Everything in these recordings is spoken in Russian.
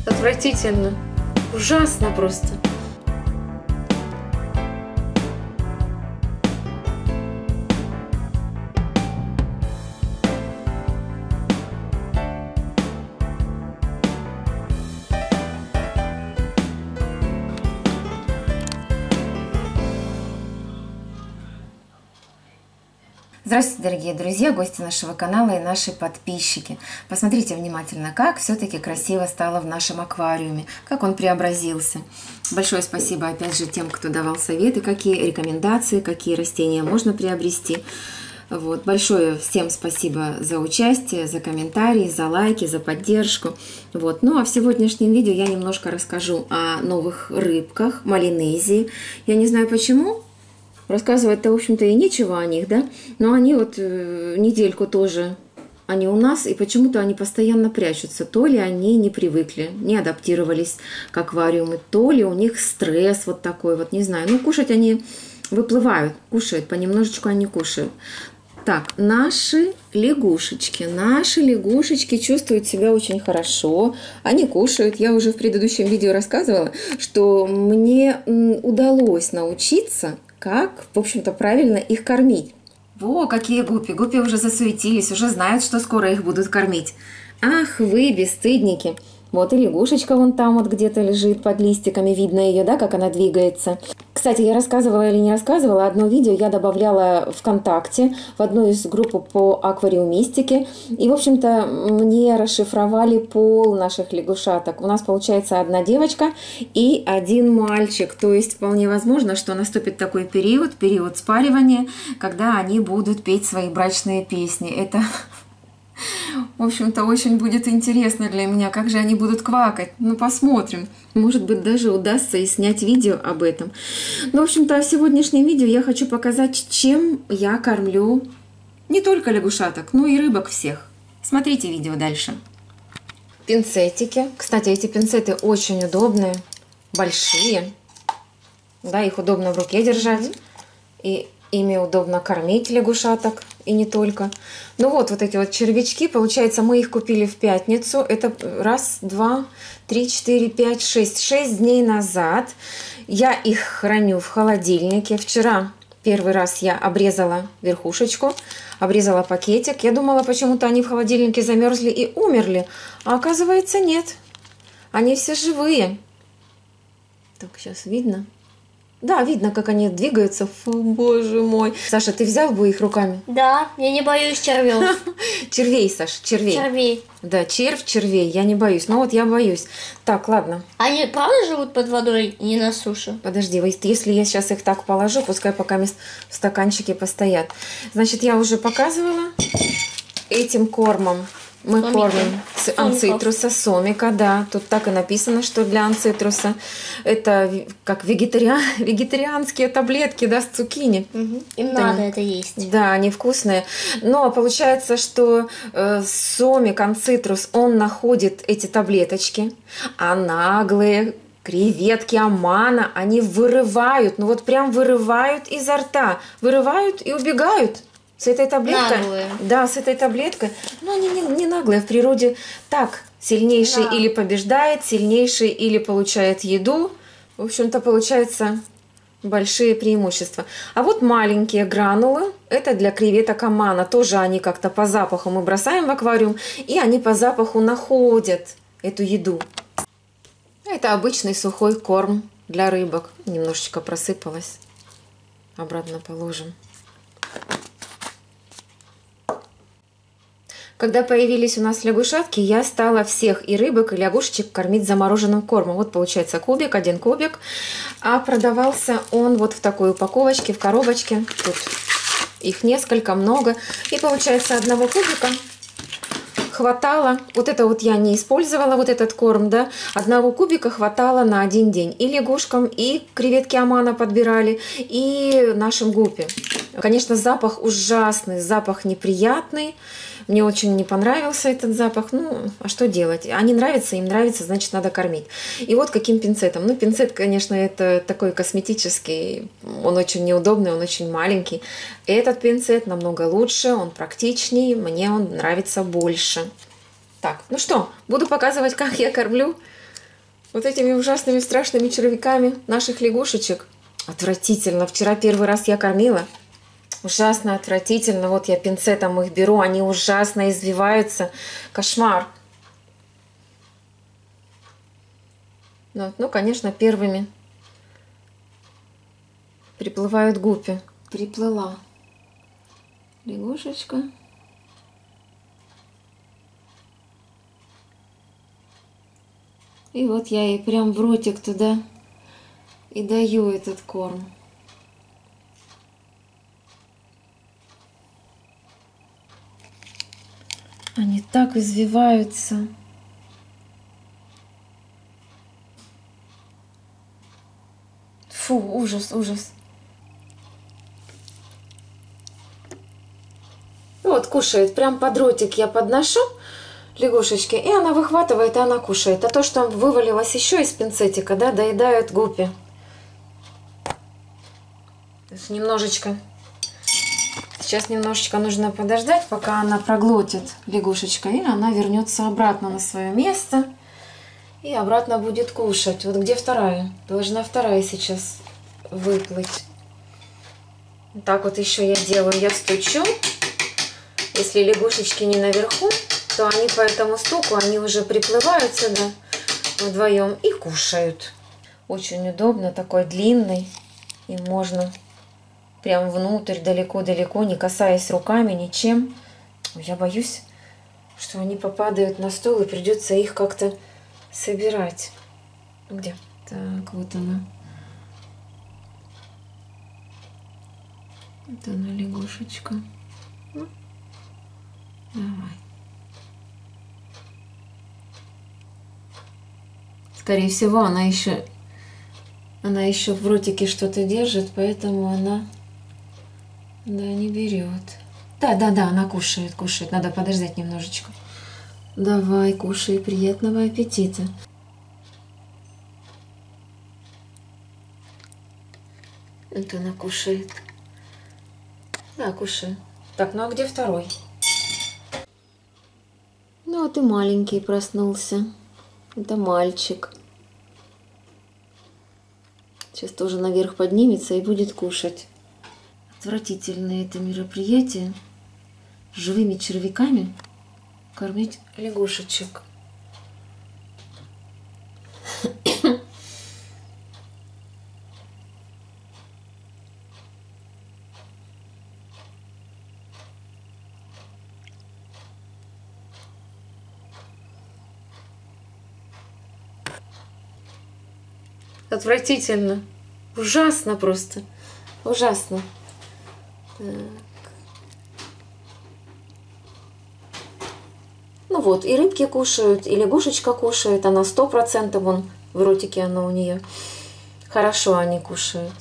Отвратительно. Ужасно просто. Здравствуйте, дорогие друзья, гости нашего канала и наши подписчики. Посмотрите внимательно, как все-таки красиво стало в нашем аквариуме, как он преобразился. Большое спасибо опять же тем, кто давал советы, какие рекомендации, какие растения можно приобрести. Вот. Большое всем спасибо за участие, за комментарии, за лайки, за поддержку. Вот. Ну а в сегодняшнем видео я немножко расскажу о новых рыбках Малинезии. Я не знаю почему. Рассказывать-то, в общем-то, и нечего о них, да? Но они вот недельку тоже, они у нас, и почему-то они постоянно прячутся. То ли они не привыкли, не адаптировались к аквариуму, то ли у них стресс вот такой, вот не знаю. Ну, кушать они выплывают, кушают, понемножечку они кушают. Так, наши лягушечки чувствуют себя очень хорошо, они кушают. Я уже в предыдущем видео рассказывала, что мне удалось научиться, как, в общем-то, правильно их кормить. Во, какие гуппи! Гуппи уже засуетились, уже знают, что скоро их будут кормить. Ах вы, бесстыдники! Вот и лягушечка вон там вот где-то лежит под листиками, видно ее, да, как она двигается. Кстати, я рассказывала или не рассказывала, одно видео я добавляла ВКонтакте в одну из групп по аквариумистике. И, в общем-то, мне расшифровали пол наших лягушаток. У нас получается одна девочка и один мальчик. То есть вполне возможно, что наступит такой период спаривания, когда они будут петь свои брачные песни. Это... В общем-то, очень будет интересно для меня, как же они будут квакать. Ну, посмотрим. Может быть, даже удастся и снять видео об этом. Ну, в общем-то, в сегодняшнем видео я хочу показать, чем я кормлю не только лягушаток, но и рыбок всех. Смотрите видео дальше. Пинцетики. Кстати, эти пинцеты очень удобные, большие. Да, их удобно в руке держать. И ими удобно кормить лягушаток, и не только. Ну вот эти вот червячки, получается, мы их купили в пятницу. Это раз, два, три, четыре, пять, шесть. 6 дней назад. Я их храню в холодильнике. Вчера первый раз я обрезала верхушечку, обрезала пакетик. Я думала, почему-то они в холодильнике замерзли и умерли. А оказывается, нет. Они все живые. Так, сейчас видно? Да, видно, как они двигаются. Фу, боже мой. Саша, ты взял бы их руками? Да, я не боюсь червей. Червей, Саш, червей. Червей. Да, червей, я не боюсь. Но вот я боюсь. Так, ладно. Они правда живут под водой, не на суше? Подожди, если я сейчас их так положу, пускай пока в стаканчике постоят. Значит, я уже показывала этим кормом. Мы кормим с анцитруса, сомика, да. Тут так и написано, что для анцитруса. Это как вегетарианские таблетки, да, с цукини. Им надо это есть. Да, они вкусные. Но получается, что сомик, анцитрус, он находит эти таблеточки, а наглые креветки Амана, они вырывают, ну вот прям вырывают изо рта, вырывают и убегают. С этой таблеткой? Наглые. Да, с этой таблеткой. Но они не наглые. В природе так. Сильнейший или побеждает, сильнейший или получает еду. В общем-то, получается большие преимущества. А вот маленькие гранулы. Это для креветок Амана. Тоже они как-то по запаху мы бросаем в аквариум. И они по запаху находят эту еду. Это обычный сухой корм для рыбок. Немножечко просыпалось. Обратно положим. Когда появились у нас лягушатки, я стала всех и рыбок, и лягушечек кормить замороженным кормом. Вот получается кубик, один кубик. А продавался он вот в такой упаковочке, в коробочке. Тут их несколько, много. И получается одного кубика хватало. Вот это вот я не использовала, вот этот корм, да. Одного кубика хватало на один день. И лягушкам, и креветки Амана подбирали, и нашим гуппи. Конечно, запах ужасный, запах неприятный. Мне очень не понравился этот запах. Ну, а что делать? Они нравятся, им нравится, значит, надо кормить. И вот каким пинцетом. Ну, пинцет, конечно, это такой косметический. Он очень неудобный, он очень маленький. Этот пинцет намного лучше, он практичнее, мне он нравится больше. Так, ну что, буду показывать, как я кормлю. вот этими ужасными страшными червяками наших лягушечек. Отвратительно. Вчера первый раз я кормила. Ужасно отвратительно. Вот я пинцетом их беру, они ужасно извиваются. Кошмар. Ну, конечно, первыми приплывают гуппи. Приплыла лягушечка. И вот я ей прям в ротик туда и даю этот корм. Они так извиваются. Фу, ужас, ужас. Вот кушает, прям под ротик я подношу лягушечки, и она выхватывает, и она кушает. А то, что вывалилось еще из пинцетика, да, доедают гуппи. Немножечко. Сейчас немножечко нужно подождать, пока она проглотит лягушечка, и она вернется обратно на свое место. И обратно будет кушать. Вот где вторая? Должна вторая сейчас выплыть. Так вот еще я делаю. Я стучу. Если лягушечки не наверху, то они по этому стуку, они уже приплывают сюда вдвоем и кушают. Очень удобно, такой длинный. И можно прям внутрь, далеко-далеко, не касаясь руками, ничем. Я боюсь, что они попадают на стол и придется их как-то собирать. Где? Так, вот она. Вот она, лягушечка. Ну, давай. Скорее всего, она еще в ротике что-то держит, поэтому она, да, не берет. Да, она кушает. Надо подождать немножечко. Давай, кушай, приятного аппетита. Это она кушает. Да, кушай. Так, ну а где второй? Ну, вот и маленький проснулся. Это мальчик. Сейчас тоже наверх поднимется и будет кушать. Отвратительное это мероприятие. Живыми червяками кормить лягушечек. Отвратительно. Ужасно просто. Ужасно. Так. Ну вот, и рыбки кушают, и лягушечка кушает. Она 100%, вон в ротике она у нее. Хорошо они кушают.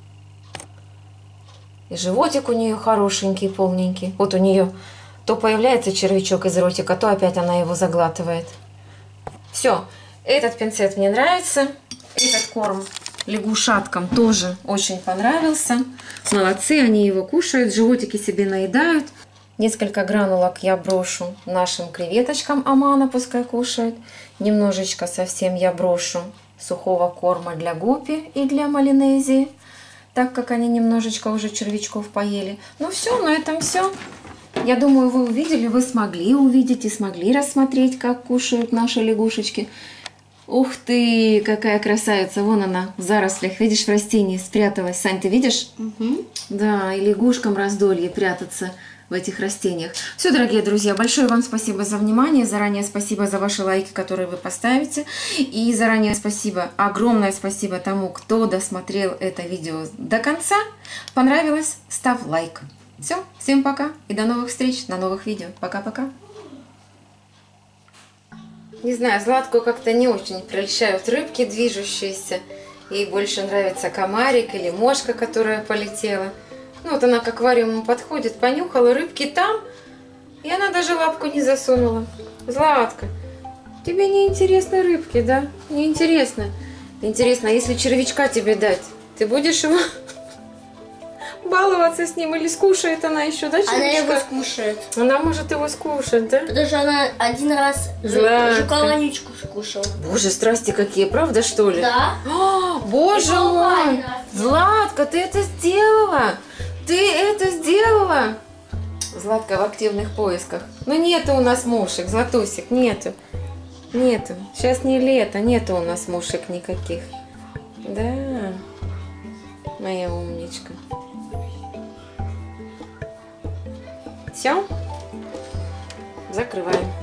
И животик у нее хорошенький, полненький. Вот у нее то появляется червячок из ротика, то опять она его заглатывает. Все, этот пинцет мне нравится. Этот корм лягушаткам тоже очень понравился. Молодцы, они его кушают, животики себе наедают. Несколько гранулок я брошу нашим креветочкам Амана, пускай кушают. Немножечко совсем я брошу сухого корма для гуппи и для малинезии, так как они немножечко уже червячков поели. Ну все, на этом все. Я думаю, вы увидели, вы смогли увидеть и смогли рассмотреть, как кушают наши лягушечки. Ух ты, какая красавица. Вон она в зарослях, видишь, в растении спряталась. Сань, ты видишь? Угу. Да, и лягушкам раздолье прятаться в этих растениях. Все, дорогие друзья, большое вам спасибо за внимание. Заранее спасибо за ваши лайки, которые вы поставите. И заранее спасибо, огромное спасибо тому, кто досмотрел это видео до конца. Понравилось? Ставь лайк. Все, всем пока и до новых встреч на новых видео. Пока-пока. Не знаю, Златку как-то не очень прельщают рыбки движущиеся. Ей больше нравится комарик или мошка, которая полетела. Ну вот она к аквариуму подходит, понюхала, рыбки там, и она даже лапку не засунула. Златка, тебе не интересны рыбки, да? Не интересно. Интересно, если червячка тебе дать, ты будешь его побаловаться с ним или скушает она еще, да, Она его Чарушка? скушает. Она может его скушать, да? Потому что она один раз Златка. жука-вонючку скушала. Боже, страсти какие, правда, что ли? Да. О, боже мой! Златка, ты это сделала! Ты это сделала! Златка в активных поисках. Ну нету у нас мушек, Златусик, нету. Нету. Сейчас не лето, нету у нас мушек никаких. Да, моя умничка. Все? Закрываем.